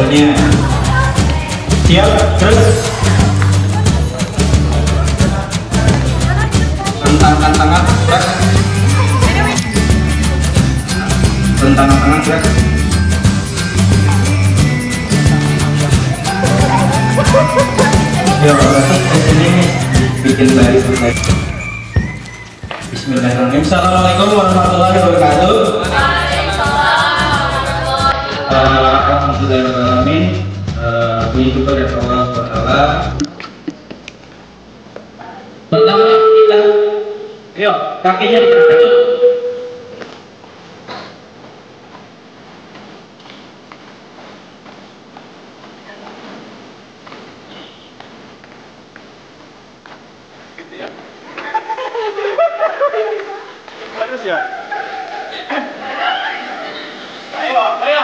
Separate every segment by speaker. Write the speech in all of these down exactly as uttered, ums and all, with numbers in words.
Speaker 1: dadanya. Siap, terus. Rentangkan tangan, gerak. Rentangkan tangan, gerak. Ya, di sini bikin baris baris. Bismillahirrahmanirrahim. Assalamualaikum warahmatullahi wabarakatuh. Alhamdulillahirrahmanirrahim. Puji syukur ya Allah subhanahu wa taala. Pertama kita, yuk kakinya diangkat.
Speaker 2: Harus ya. Ayo, ayo.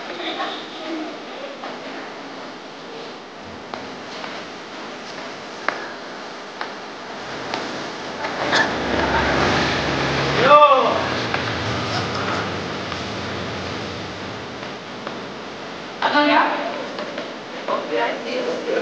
Speaker 2: Yo. Ada ya? Oke, oke.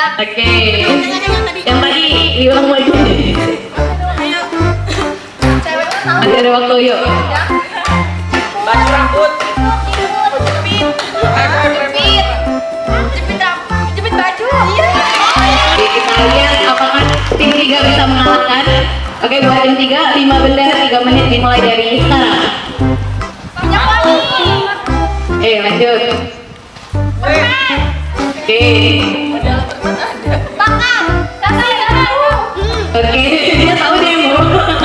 Speaker 3: Oke. Yang tadi diulang lagi. Masih ada waktu, yuk.
Speaker 2: Baju rambut.
Speaker 4: Jepit baju.
Speaker 3: Oke, kita lihat apakah tim tiga bisa mengalahkan. Oke, buat tim tiga, lima benda tiga menit dimulai dari sekarang. Oke, lanjut. Oke. Oke, dia tahu demo.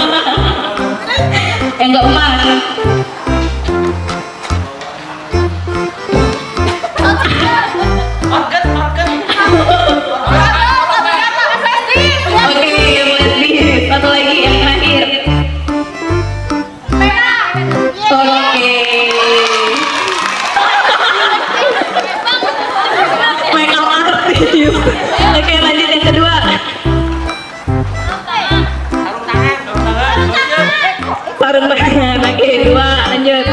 Speaker 3: Yang keempat.
Speaker 2: Market, market.
Speaker 3: Oke, yang lebih satu lagi yang terakhir. Oke. Make up artist. Oke, lanjut yang kedua. Sarung tangan. Oke, dua, lanjut.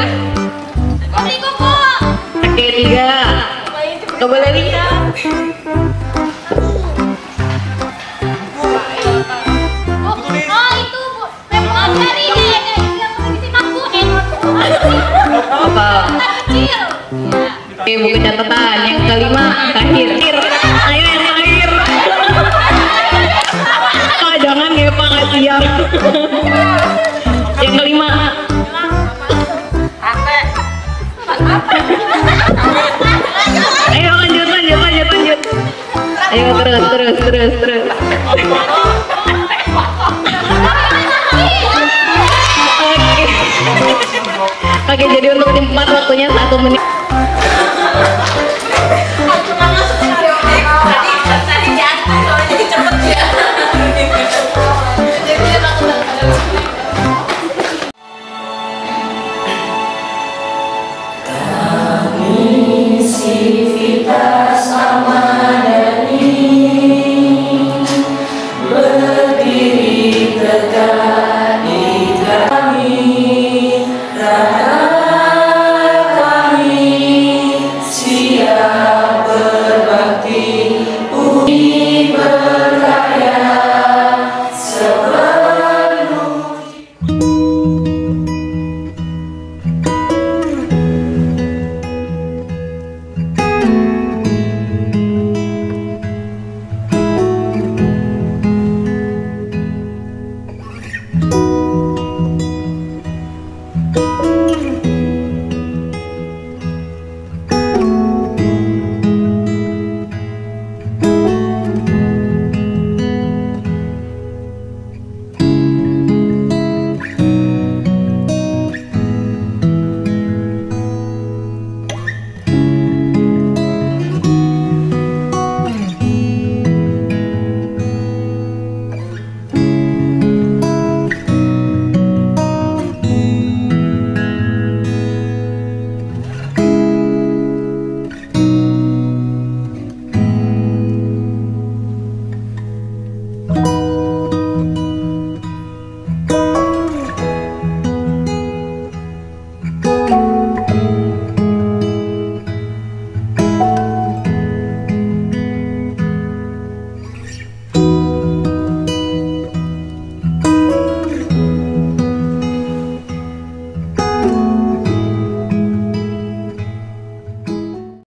Speaker 3: Oke, tiga. Gak boleh lihat. Apa? Oke, buku catatan. Yang kelima, terakhir. Ayo yang terakhir. Ah, jangan ya Pak, kasihan. Yang kelima. Ayo lanjut, lanjut, lanjut, lanjut. Ayo terus, terus, terus, terus. Oke. Oke, jadi untuk tim empat waktunya satu menit.